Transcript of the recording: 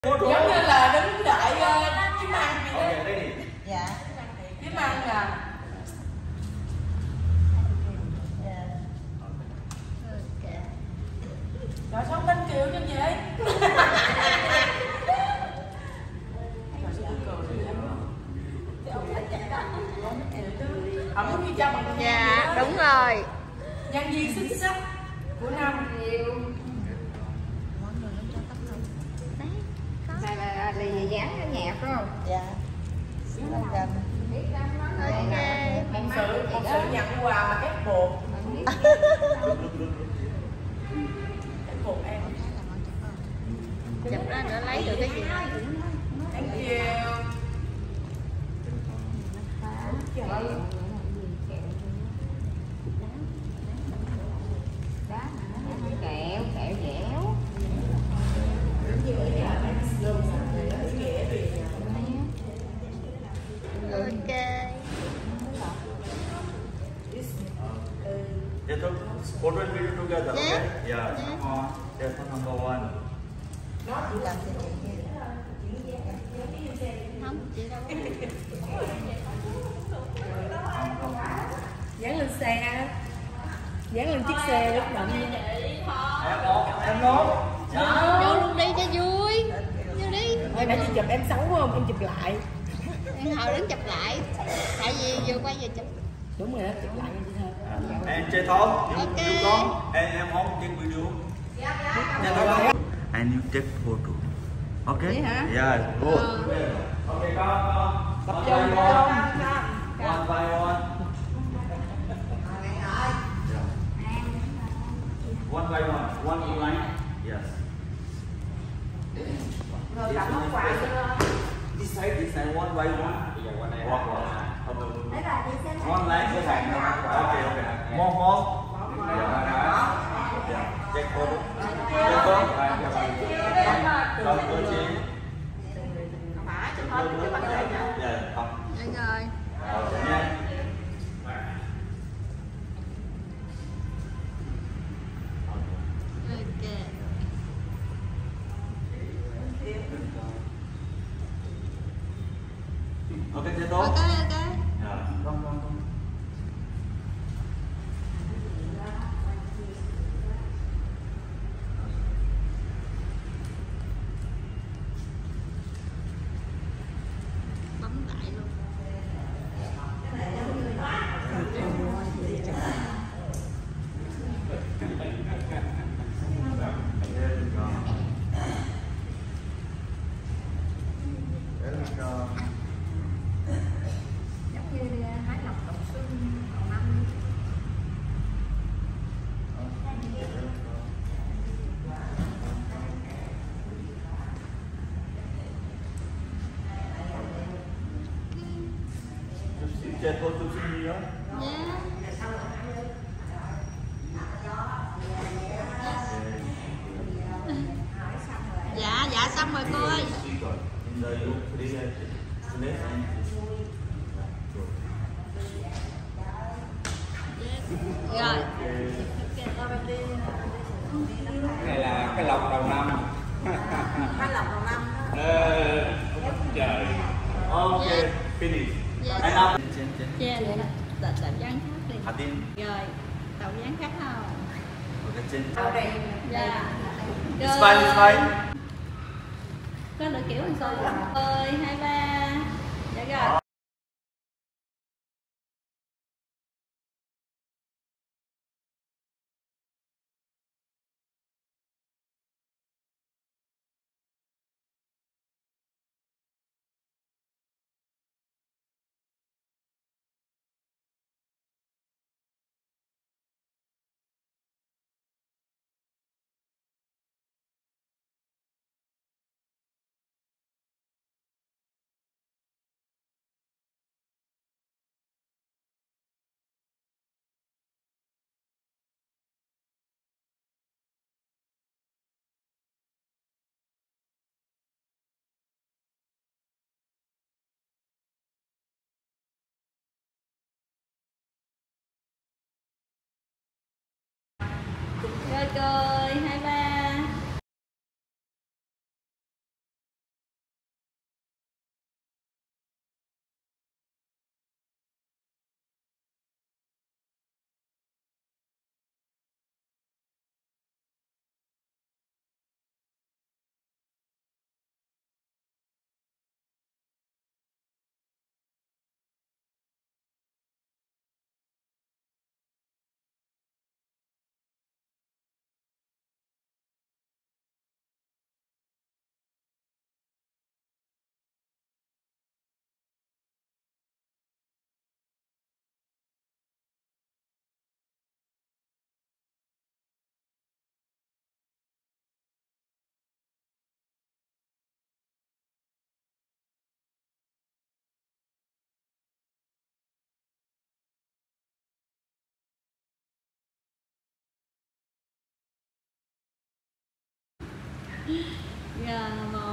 Giống như là đứng đợi kiếm ăn vậy đó. Okay, ready. Dạ. Kiếm ăn à. Rồi sao tên Kiều cho chị? Ổng giống như cha bằng. Dạ đúng rồi. Nhân viên xuất sắc của năm. Này là lì dán ở nhà phải không? Dạ. Ok. Một sự nhận quà mà ép buộc. Ép buộc em. Chụp ra nữa lấy được cái gì? Thank you. Kẹo, kẹo dẻo. Ok. They took photo and video together, okay? Yeah. That's number one. Không, chị đâu. Dán lên xe. Dán lên chiếc xe lúc nãy. Em nốt. Vô luôn đi cho vui. Vô đi. Thôi nãy chị chụp em xấu quá không? Em chụp lại. Em hồi đứng chụp lại. Tại vì vừa quay vừa chụp. Đúng rồi đó, chụp lại em chị thôi. And chơi thôi. Ok. You con. Em không take video. And you take photo. Okay? Vậy hả? Yeah, good. Okay, con. Tập trung con. One by one. One by one line. Yes. This side, one by one. Walk. One line. Okay. More. Yeah. Take photo. Không có chi. Dạ, không. Được rồi. Nha. Ok. Ok, thế tốt. Ok. Dạ, không. Bấm lại luôn. Giống như hái lộc đầu xuân đầu năm. Chơi thôi chụp sinh nhớ. Dạ xong rồi cô ơi. Rồi. Này là cái lộc đầu năm. Cái lộc đầu năm. Trời. Okay, finish. Yes. And now. Che để tàu dán khác đi. Hatin. Rồi. Tàu dán khác không? Okay, change. Đâu đây? Dạ. It's fine. Có được kiểu làm sao? Ơi, 2, 3. Dạ rồi. Dạ, 1